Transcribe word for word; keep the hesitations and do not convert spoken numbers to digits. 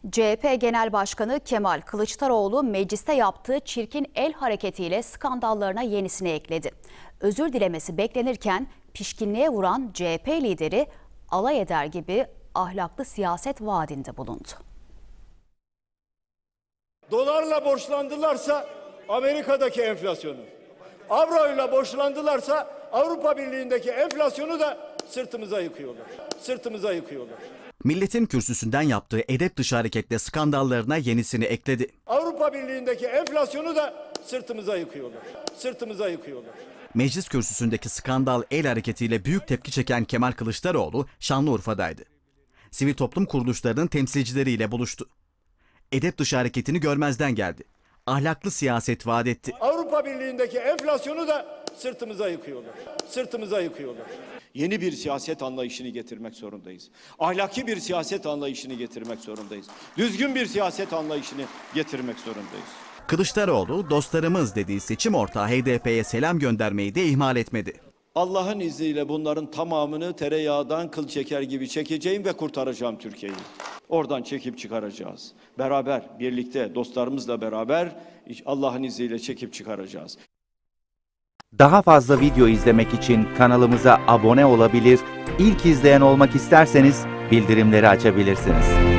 C H P Genel Başkanı Kemal Kılıçdaroğlu mecliste yaptığı çirkin el hareketiyle skandallarına yenisini ekledi. Özür dilemesi beklenirken pişkinliğe vuran C H P lideri alay eder gibi ahlaklı siyaset vaadinde bulundu. Dolarla borçlandılarsa Amerika'daki enflasyonu, avroyla borçlandılarsa Avrupa Birliği'ndeki enflasyonu da sırtımıza yıkıyorlar. Sırtımıza yıkıyorlar. Milletin kürsüsünden yaptığı edep dışı hareketle skandallarına yenisini ekledi. Avrupa Birliği'ndeki enflasyonu da sırtımıza yıkıyorlar. Sırtımıza yıkıyorlar. Meclis kürsüsündeki skandal el hareketiyle büyük tepki çeken Kemal Kılıçdaroğlu Şanlıurfa'daydı. Sivil toplum kuruluşlarının temsilcileriyle buluştu. Edep dışı hareketini görmezden geldi. Ahlaklı siyaset vaat etti. Avrupa Birliği'ndeki enflasyonu da sırtımıza yıkıyorlar. Sırtımıza yıkıyorlar. Yeni bir siyaset anlayışını getirmek zorundayız. Ahlaki bir siyaset anlayışını getirmek zorundayız. Düzgün bir siyaset anlayışını getirmek zorundayız. Kılıçdaroğlu dostlarımız dediği seçim ortağı H D P'ye selam göndermeyi de ihmal etmedi. Allah'ın izniyle bunların tamamını tereyağdan kıl çeker gibi çekeceğim ve kurtaracağım Türkiye'yi. Oradan çekip çıkaracağız. Beraber, birlikte, dostlarımızla beraber Allah'ın izniyle çekip çıkaracağız. Daha fazla video izlemek için kanalımıza abone olabilir, ilk izleyen olmak isterseniz bildirimleri açabilirsiniz.